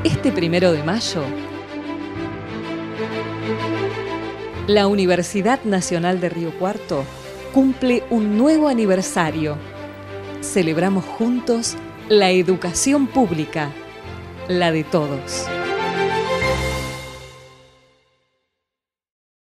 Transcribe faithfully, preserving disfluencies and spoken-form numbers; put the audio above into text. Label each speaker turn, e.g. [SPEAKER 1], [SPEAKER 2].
[SPEAKER 1] Este primero de mayo, la Universidad Nacional de Río Cuarto cumple un nuevo aniversario. Celebramos juntos la educación pública, la de todos.